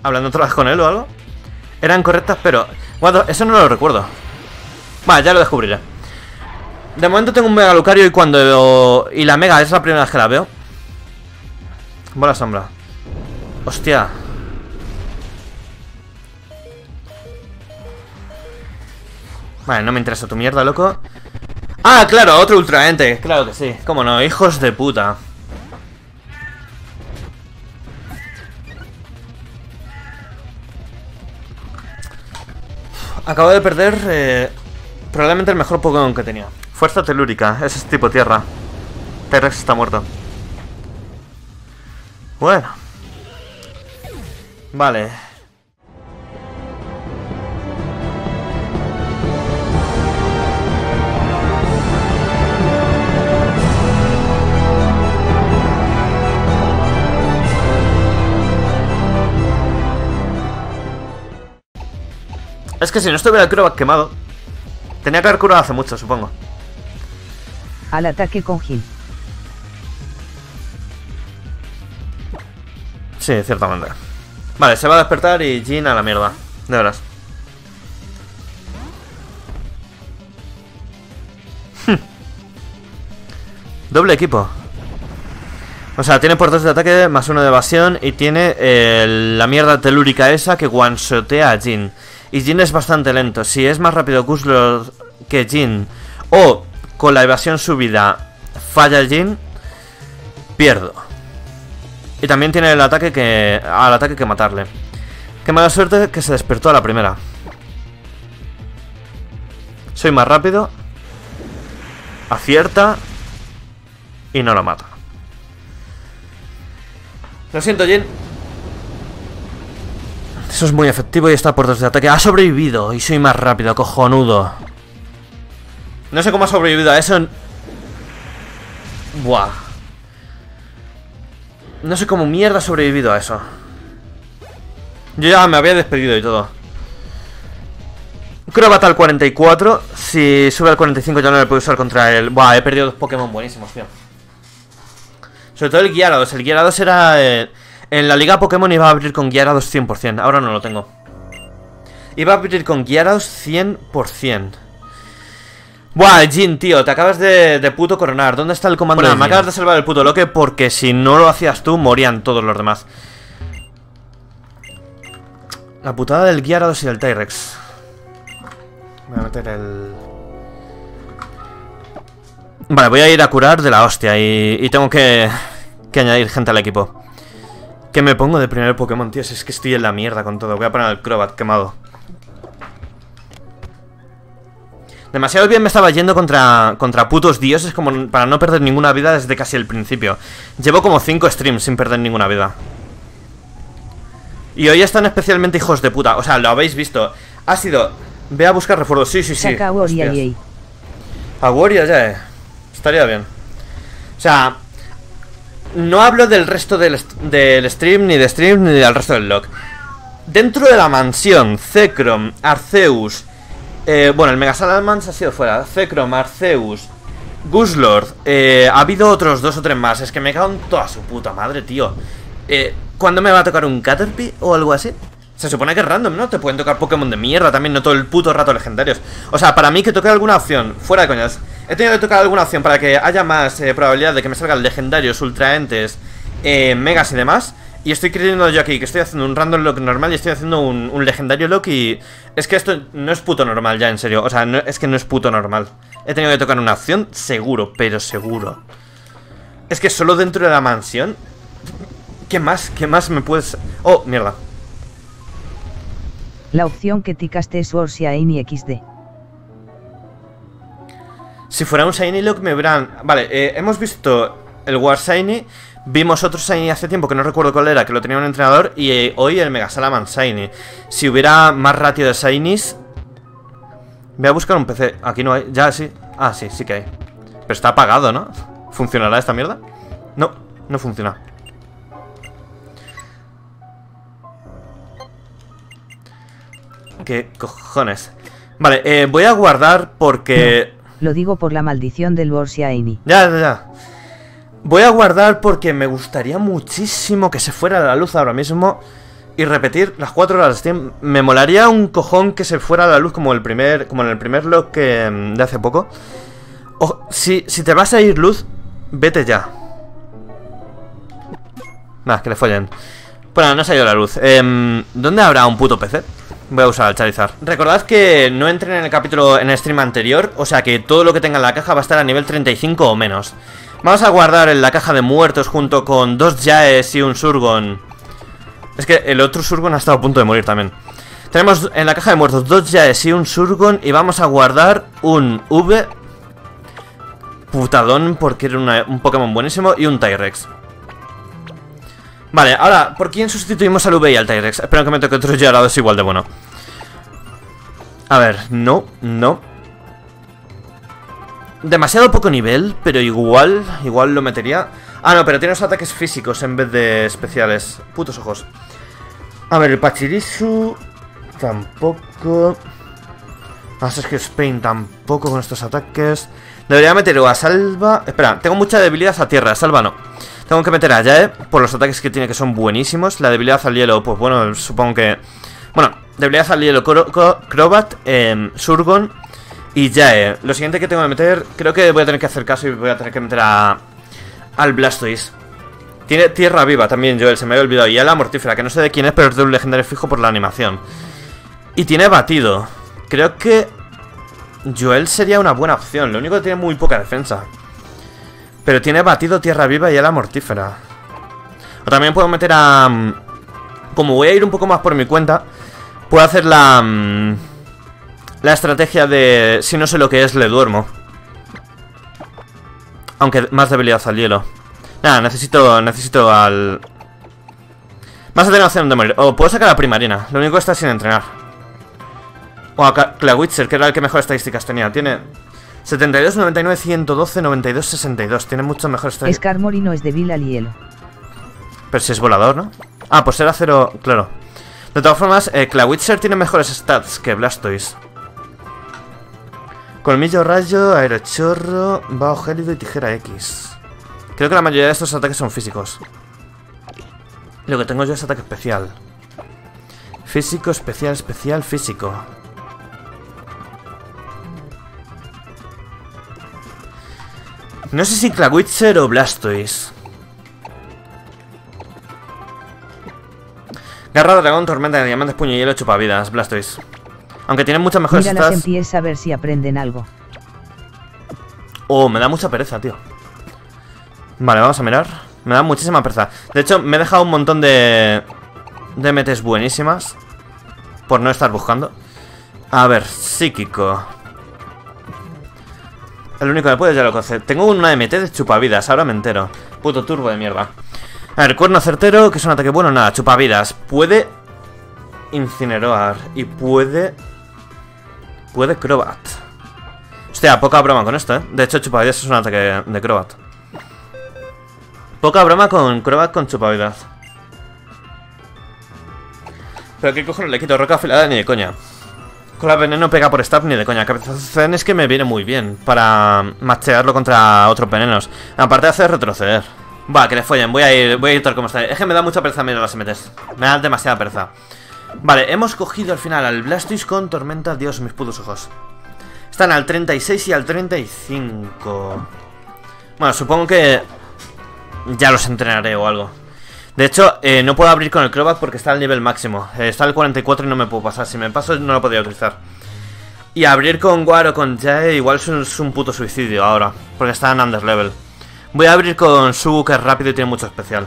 hablando otra vez con él o algo. Eran correctas, pero... Bueno, eso no lo recuerdo. Vale, ya lo descubriré. De momento tengo un Mega Lucario y la Mega es la primera vez que la veo. Bola sombra. Hostia. Vale, no me interesa tu mierda, loco. Ah, claro, otro ultraente. Claro que sí. Cómo no, hijos de puta. Acabo de perder probablemente el mejor Pokémon que tenía. Fuerza telúrica, ese es tipo tierra. T-Rex está muerto. Bueno. Vale. Es que si no estuviera el Crobat quemado, tenía que haber curado hace mucho, supongo. Al ataque con Gil. Sí, ciertamente. Vale, se va a despertar y Jin a la mierda. De veras. Doble equipo. O sea, tiene por 2 de ataque más 1 de evasión y tiene la mierda telúrica esa que one-shotea a Jin. Y Jin es bastante lento. Si es más rápido Guslord que Jin o con la evasión subida falla Jin, pierdo. Y también tiene al ataque que matarle. Qué mala suerte que se despertó a la primera. Soy más rápido. Acierta. Y no lo mata. Lo siento, Jin. Eso es muy efectivo y está por 2 de ataque. Ha sobrevivido y soy más rápido, cojonudo. No sé cómo ha sobrevivido a eso. Buah. No sé cómo mierda ha sobrevivido a eso. Yo ya me había despedido y todo. Crobat al 44. Si sube al 45 ya no le puedo usar contra él. Buah, he perdido 2 Pokémon buenísimos, tío. Sobre todo el Gyarados. El Gyarados era... en la liga Pokémon iba a abrir con Gyarados 100%. Ahora no lo tengo. Iba a abrir con Gyarados 100%. Buah, Jin, tío, te acabas de puto coronar. ¿Dónde está el comando? Nada, me acabas de salvar el puto loque porque si no lo hacías tú, morían todos los demás. La putada del Gyarados y del T-Rex. Voy a meter el... Vale, voy a ir a curar de la hostia y tengo que añadir gente al equipo. ¿Qué me pongo de primer Pokémon, tío? Si es que estoy en la mierda con todo. Voy a poner el Crobat quemado. Demasiado bien me estaba yendo contra putos dioses como para no perder ninguna vida desde casi el principio. Llevo como 5 streams sin perder ninguna vida. Y hoy están especialmente hijos de puta. O sea, lo habéis visto. Ha sido... Ve a buscar refuerzos. Sí, sí, sí. Saca a Waria. A Waria ya, estaría bien. O sea... No hablo del resto del stream, ni del resto del log. Dentro de la mansión, Zekrom, Arceus... bueno, el Mega Salamence ha sido fuera. Zekrom, Arceus, Guslord. Ha habido otros 2 o 3 más. Es que me cago en toda su puta madre, tío. ¿Cuándo me va a tocar un Caterpie o algo así? Se supone que es random, ¿no? Te pueden tocar Pokémon de mierda también, no todo el puto rato legendarios. O sea, para mí que toque alguna opción, fuera de coñas, he tenido que tocar alguna opción para que haya más probabilidad de que me salgan legendarios, ultraentes, megas y demás. Y estoy creyendo yo aquí que estoy haciendo un random lock normal y estoy haciendo un legendario lock y... Es que esto no es puto normal ya, en serio. O sea, es que no es puto normal. He tenido que tocar una opción, seguro, pero seguro. Es que solo dentro de la mansión... ¿Qué más? ¿Qué más me puedes...? Oh, mierda. La opción que ticaste es War Shiny XD. Si fuera un Shiny Lock me verán... Vale, hemos visto el War Shiny. Vimos otro Shiny hace tiempo que no recuerdo cuál era, que lo tenía un entrenador. Y hoy el Mega Salamence Shiny. Si hubiera más ratio de Shinies... Voy a buscar un PC. Aquí no hay. Ya sí. Ah, sí, sí que hay. Pero está apagado, ¿no? ¿Funcionará esta mierda? No, no funciona. ¿Qué cojones? Vale, voy a guardar porque... No, lo digo por la maldición del War Shiny. Ya. Voy a guardar porque me gustaría muchísimo que se fuera la luz ahora mismo. y repetir las 4 horas de Steam. Me molaría un cojón que se fuera a la luz como en el primer log de hace poco. Si te vas a ir luz, vete ya. Nada, que le follen. Bueno, no se ha ido la luz. ¿Dónde habrá un puto PC? Voy a usar el Charizard. Recordad que no entren en el capítulo, en el stream anterior. O sea que todo lo que tenga en la caja va a estar a nivel 35 o menos. Vamos a guardar en la caja de muertos junto con 2 Jaes y un Surgon. Es que el otro Surgon ha estado a punto de morir también. Tenemos en la caja de muertos 2 Jaes y un Surgon. Y vamos a guardar un V putadón, porque era un Pokémon buenísimo. Y un Tyrex. Vale, ahora, ¿por quién sustituimos al V y al Tyrex? Espero que me toque otro Gyarados es igual de bueno. A ver, no. Demasiado poco nivel, pero igual lo metería. Ah, no, pero tiene los ataques físicos en vez de especiales. Putos ojos. A ver, el Pachirisu tampoco. Master que Spain tampoco con estos ataques. Debería meter o a Salva. Espera, tengo mucha debilidad a tierra, a Salva no. Tengo que meter a Yae por los ataques que tiene, que son buenísimos. La debilidad al hielo, pues bueno, supongo que... Bueno, debilidad al hielo, Crobat, Surgon y Yae. Lo siguiente que tengo que meter, creo que voy a tener que hacer caso y voy a tener que meter al Blastoise. Tiene tierra viva también, Joel, se me había olvidado. Y a la mortífera, que no sé de quién es, pero es de un legendario fijo por la animación. Y tiene batido. Creo que Joel sería una buena opción. Lo único que tiene muy poca defensa. Pero tiene batido, tierra viva y ala mortífera. O también puedo meter a... Como voy a ir un poco más por mi cuenta, puedo hacer la estrategia de... Si no sé lo que es, le duermo. Aunque más debilidad al hielo. Nada, necesito al... Vas a tener opción de morir. O puedo sacar a Primarina. Lo único que está sin entrenar. O a Clawitzer, que era el que mejor estadísticas tenía. Tiene... 72, 99, 112, 92, 62. Tiene mucho mejor estadísticas. Skarmory no es débil al hielo. Pero si es volador, ¿no? Ah, pues era 0, claro. De todas formas, Clawitzer tiene mejores stats que Blastoise. Colmillo, rayo, aerochorro, vaho gélido y tijera X. Creo que la mayoría de estos ataques son físicos. Lo que tengo yo es ataque especial. Físico, especial, físico. No sé si Clawitzer o Blastoise. Garra, dragón, tormenta de diamantes, puño, hielo, chupavidas, Blastoise. Aunque tienen muchas mejores Míralas stats. en pies a ver si aprenden algo. Oh, me da mucha pereza, tío. Vale, vamos a mirar. Me da muchísima pereza. De hecho, me he dejado un montón de MTs buenísimas por no estar buscando. A ver, psíquico. El único que puede ya lo conoce. Tengo una MT de chupavidas, ahora me entero. Puto turbo de mierda. A ver, cuerno certero, que es un ataque bueno, nada, chupavidas. Puede incinerar y puede Crobat. Hostia, poca broma con esto, De hecho, chupavidas es un ataque de Crobat. Poca broma con Crobat con chupavidas. Pero qué cojones le quito roca afilada ni de coña. Con la veneno pega por stab ni de coña. Cabezazo Zen es que me viene muy bien para machearlo contra otros venenos. Aparte de hacer retroceder. Va, que le follen, voy a ir tal como está. Es que me da mucha pereza mirar las MTs. Me da demasiada pereza. Vale, hemos cogido al final al Blastoise con tormenta. Dios, mis putos ojos. Están al 36 y al 35. Bueno, supongo que ya los entrenaré o algo. De hecho, no puedo abrir con el Crobat porque está al nivel máximo. Está al 44 y no me puedo pasar. Si me paso no lo podría utilizar. Y abrir con Guaro o con Jae igual es un puto suicidio ahora, porque está en underlevel. Voy a abrir con Sugu, que es rápido y tiene mucho especial.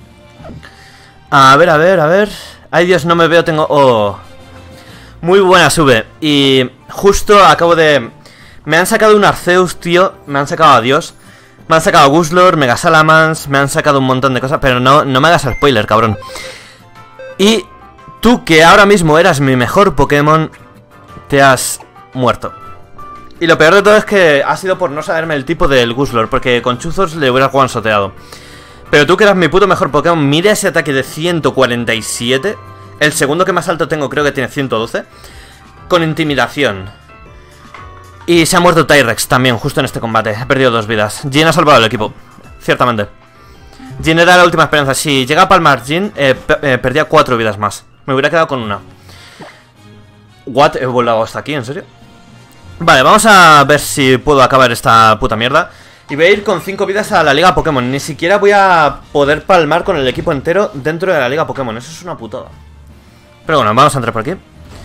A ver. Ay, Dios, no me veo, tengo... Oh. Muy buena sube. Y justo acabo de... Me han sacado un Arceus, tío. Me han sacado a Dios. Me han sacado a Guslor, Mega Salamence. Me han sacado un montón de cosas. Pero no me hagas spoiler, cabrón. Y tú, que ahora mismo eras mi mejor Pokémon, te has muerto. Y lo peor de todo es que ha sido por no saberme el tipo del Guslor, porque con chuzos le hubiera one-shoteado. Pero tú, que eras mi puto mejor Pokémon, mira ese ataque de 147. El segundo que más alto tengo creo que tiene 112. Con intimidación. Y se ha muerto Tyrex también, justo en este combate. He perdido 2 vidas. Jin ha salvado al equipo, ciertamente. Jhin era la última esperanza. Si llega a palmar Jhin, perdía 4 vidas más. Me hubiera quedado con una. What? He volado hasta aquí, ¿en serio? Vale, vamos a ver si puedo acabar esta puta mierda. Y voy a ir con 5 vidas a la Liga Pokémon. Ni siquiera voy a poder palmar con el equipo entero dentro de la Liga Pokémon. Eso es una putada. Pero bueno, vamos a entrar por aquí.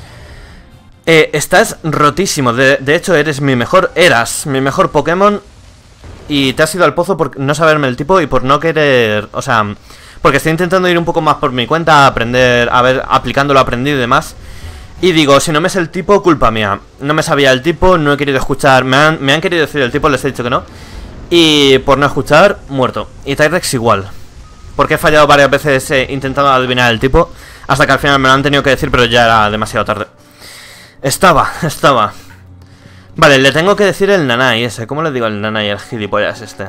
Estás rotísimo. De hecho, eras mi mejor Pokémon. Y te has ido al pozo por no saberme el tipo y por no querer... O sea, porque estoy intentando ir un poco más por mi cuenta, aprender, a ver, aplicando lo aprendido y demás. Y digo, si no me sé el tipo, culpa mía. No me sabía el tipo, no he querido escuchar. Me han querido decir el tipo, les he dicho que no. Y por no escuchar, muerto. Y Tyrex igual. Porque he fallado varias veces intentando adivinar el tipo. Hasta que al final me lo han tenido que decir, pero ya era demasiado tarde. Estaba. Vale, le tengo que decir el Nanai ese. ¿Cómo le digo el Nanai, el gilipollas este?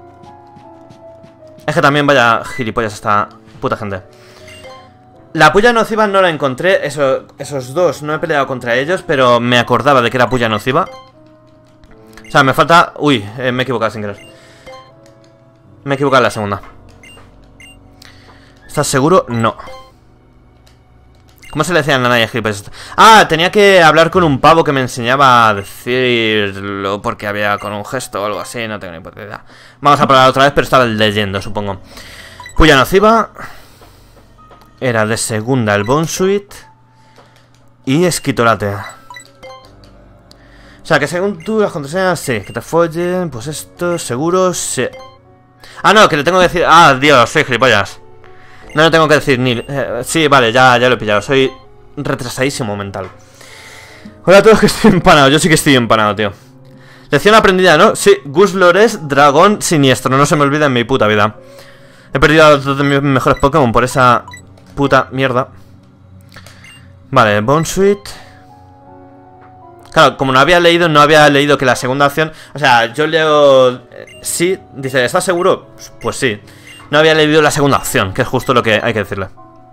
Es que también vaya gilipollas esta puta gente. La puya nociva no la encontré. Esos dos, no he peleado contra ellos, pero me acordaba de que era puya nociva. O sea, me falta... Uy, me he equivocado sin querer. Me he equivocado en la segunda. ¿Estás seguro? No. ¿Cómo se le decía a Nanai gilipollas? Ah, tenía que hablar con un pavo que me enseñaba a decirlo porque había con un gesto o algo así, no tengo ni puta idea. Vamos a probar otra vez, pero estaba leyendo, supongo. Puya nociva. Era de segunda el Bonsuit. Y Esquitolate. O sea, que según tú las contraseñas, sí. Que te follen, pues esto, seguro, sí. Ah, no, que le tengo que decir... Ah, Dios, soy gilipollas. No le tengo que decir ni... sí, vale, ya lo he pillado. Soy retrasadísimo mental. Hola a todos, que estoy empanado. Yo sí que estoy empanado, tío. Lección aprendida, ¿no? Sí, Guslor es dragón siniestro. No se me olvida en mi puta vida. He perdido a 2 de mis mejores Pokémon por esa puta mierda. Vale, Bonsuit. Claro, como no había leído que la segunda opción... O sea, yo leo... sí, dice, ¿estás seguro? Pues sí. No había leído la segunda opción, que es justo lo que hay que decirle.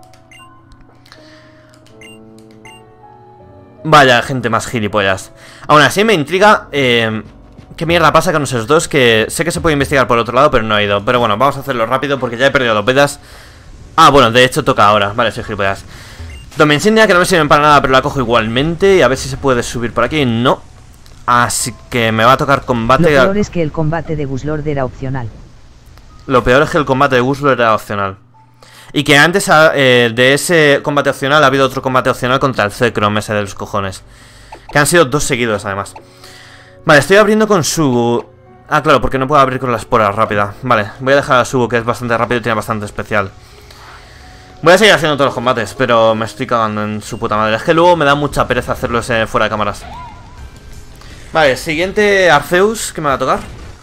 Vaya, gente más gilipollas. Aún así me intriga... ¿qué mierda pasa con esos dos? Que sé que se puede investigar por otro lado, pero no he ido. Pero bueno, vamos a hacerlo rápido porque ya he perdido 2 vidas. Ah, bueno, de hecho toca ahora. Vale, soy gilipollas. Dome insignia, que no me sirven para nada, pero la cojo igualmente. Y a ver si se puede subir por aquí. No. Así que me va a tocar combate. Lo peor es que el combate de Guslord era opcional. Lo peor es que el combate de Guslord era opcional. Y que antes de ese combate opcional ha habido otro combate opcional contra el Zekrom ese de los cojones. Que han sido 2 seguidos además. Vale, estoy abriendo con Sugu. Ah, claro, porque no puedo abrir con la espora rápida. Vale, voy a dejar a Sugu, que es bastante rápido y tiene bastante especial. Voy a seguir haciendo todos los combates, pero me estoy cagando en su puta madre. Es que luego me da mucha pereza hacerlos fuera de cámaras. Vale, siguiente Arceus, que me va a tocar.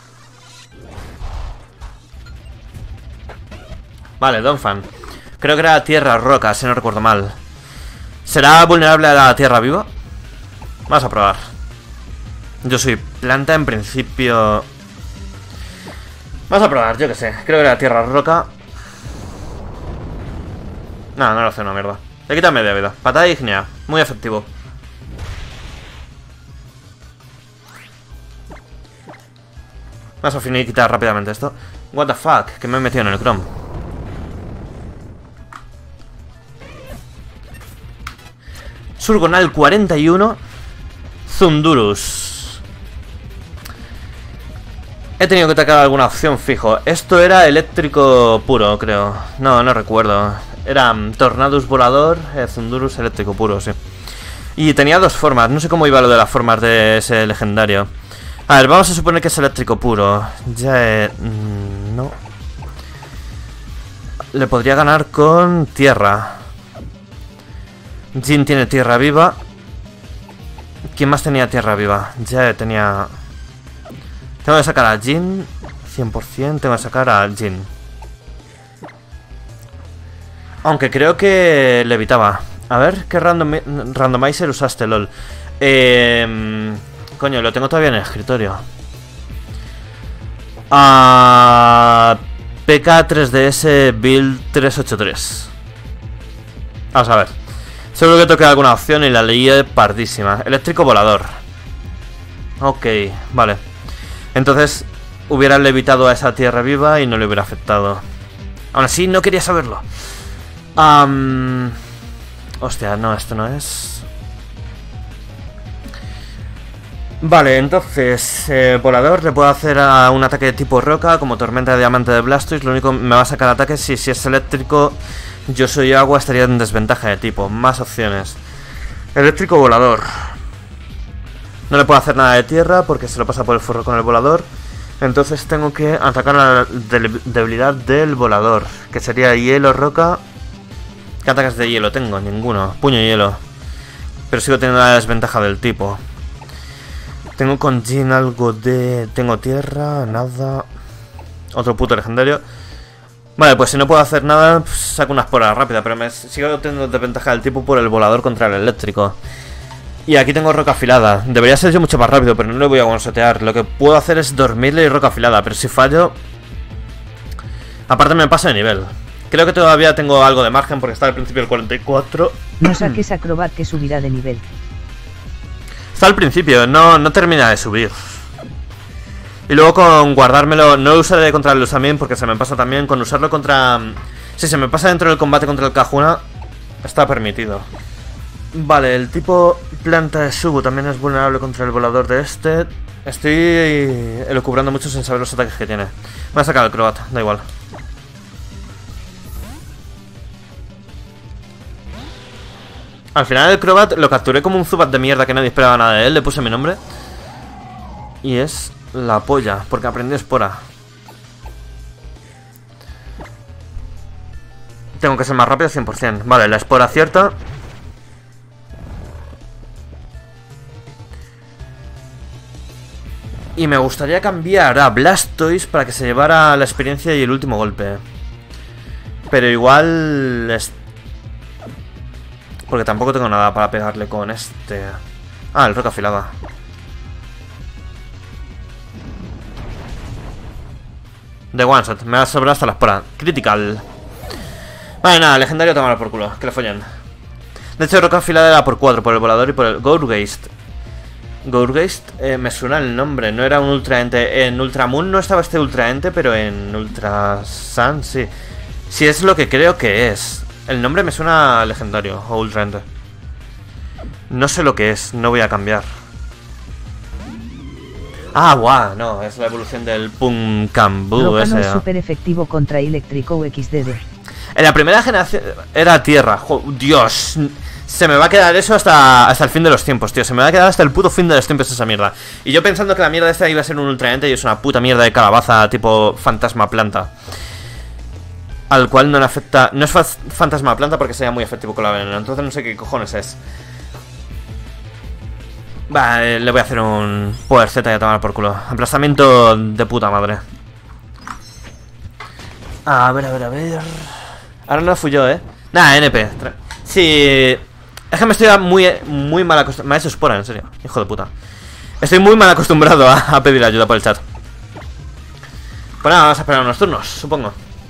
Vale, Donphan. Creo que era tierra roca, si no recuerdo mal. ¿Será vulnerable a la tierra viva? Vamos a probar. Yo soy planta en principio. Vamos a probar, yo que sé. Creo que era tierra roca. No, no lo hace una mierda. Le quita media vida. Patada ígnea, muy efectivo. Vamos a finiquitar rápidamente esto. What the fuck, que me he metido en el Chrome. Surgonal 41. Zundurus. He tenido que atacar alguna opción fijo. Esto era eléctrico puro, creo. No, no recuerdo. Era Tornadus volador, Zundurus eléctrico puro, sí. Y tenía 2 formas. No sé cómo iba lo de las formas de ese legendario. A ver, vamos a suponer que es eléctrico puro. Ya no. Le podría ganar con tierra. Jhin tiene tierra viva. ¿Quién más tenía tierra viva? Ya tenía... Tengo que sacar a Jhin 100%, tengo que sacar a Jhin. Aunque creo que le evitaba. A ver, ¿qué randomizer usaste, lol? Coño, lo tengo todavía en el escritorio. PK3DS Build 383. Vamos a ver. Seguro que toqué alguna opción y la leí pardísima. Eléctrico volador. Ok, vale. Entonces hubiera levitado a esa tierra viva y no le hubiera afectado. Aún así, no quería saberlo. Hostia, no, esto no es. Vale, entonces, volador, le puedo hacer un ataque de tipo roca, como tormenta de diamante de Blastoise. Lo único, me va a sacar ataques si es eléctrico, yo soy agua, estaría en desventaja de tipo. Más opciones. Eléctrico volador. No le puedo hacer nada de tierra porque se lo pasa por el forro con el volador. Entonces tengo que atacar la debilidad del volador, que sería hielo, roca. ¿Qué ataques de hielo tengo? Ninguno. Puño hielo. Pero sigo teniendo la desventaja del tipo. Tengo con Jin algo de... Tengo tierra, nada. Otro puto legendario. Vale, pues si no puedo hacer nada, pues saco una espora rápida. Pero me sigo teniendo desventaja del tipo por el volador contra el eléctrico. Y aquí tengo roca afilada. Debería ser yo mucho más rápido, pero no le voy a one-shotear. Lo que puedo hacer es dormirle y roca afilada. Pero si fallo... Aparte me paso de nivel. Creo que todavía tengo algo de margen porque está al principio del 44. No saques Acrobat que subirá de nivel. Está al principio, no termina de subir. Y luego con guardármelo, no lo usaré contra el Lusamine porque se me pasa también. Con usarlo contra... Si se me pasa dentro del combate contra el Kahuna, está permitido. Vale, el tipo planta de Subu también es vulnerable contra el volador de este. Estoy elucubrando mucho sin saber los ataques que tiene. Voy a sacar el Crobat, da igual. Al final el Crobat lo capturé como un Zubat de mierda que nadie esperaba nada de él. Le puse mi nombre. Y es la polla, porque aprendí espora. Tengo que ser más rápido 100%. Vale, la espora acierta. Y me gustaría cambiar a Blastoise para que se llevara la experiencia y el último golpe. Pero igual... Porque tampoco tengo nada para pegarle con este... Ah, el roca afilada. De one shot, me va a sobrar hasta la espora. Critical. Vale, nada, legendario tomar por culo, que le follen. De hecho, roca afilada era por 4, por el volador y por el Gourgeist. Gourgeist, me suena el nombre, no era un ultraente. En Ultramoon no estaba este ultraente, pero en Ultra Sun sí. Sí es lo que creo que es. El nombre me suena legendario o ultraente. No sé lo que es, no voy a cambiar. Ah, guau, no, es la evolución del Pumpkaboo ese. Es súper efectivo contra eléctrico XDD. En la primera generación era tierra. Dios, se me va a quedar eso hasta el fin de los tiempos, tío. Se me va a quedar hasta el puto fin de los tiempos esa mierda. Y yo pensando que la mierda esta iba a ser un ultraente y es una puta mierda de calabaza tipo fantasma planta. Al cual no le afecta... No es fantasma planta porque sería muy efectivo con la veneno. Entonces no sé qué cojones es. Vale, le voy a hacer un Power Z y a tomar por culo. Aplastamiento de puta madre. A ver. Ahora no fui yo, Nada, NP. Sí. Es que me estoy muy mal acostumbrado. Me ha hecho espora, en serio. Hijo de puta. Estoy muy mal acostumbrado a pedir ayuda por el chat. Pues nada, vamos a esperar unos turnos, supongo.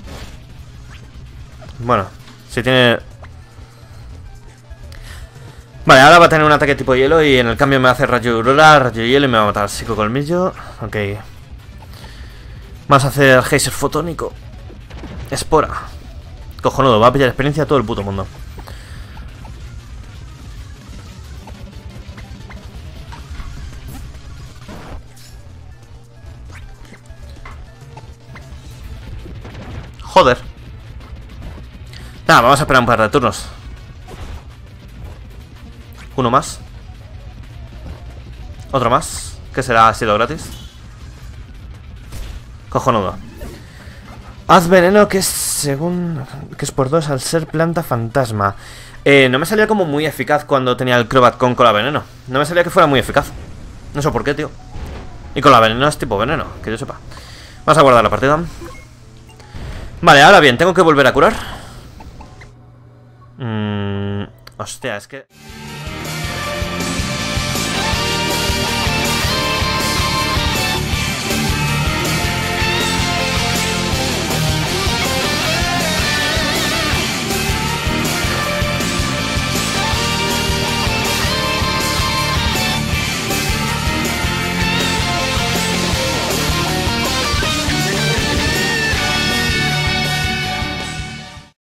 Bueno, si tiene... Vale, ahora va a tener un ataque tipo hielo y en el cambio me va a hacer rayo aurora, rayo hielo y me va a matar psico colmillo. Ok. Vamos a hacer geyser fotónico. Espora. Cojonudo, va a pillar experiencia a todo el puto mundo. Joder. Nada, vamos a esperar un par de turnos. Uno más. Otro más. Que será, ha sido gratis. Cojonudo. Haz veneno que es según... Que es por 2 al ser planta fantasma. No me salía como muy eficaz cuando tenía el Crobat con cola veneno. No me salía que fuera muy eficaz. No sé por qué, tío. Y con la veneno es tipo veneno, que yo sepa. Vamos a guardar la partida. Vale, ahora bien, tengo que volver a curar. Hostia, es que...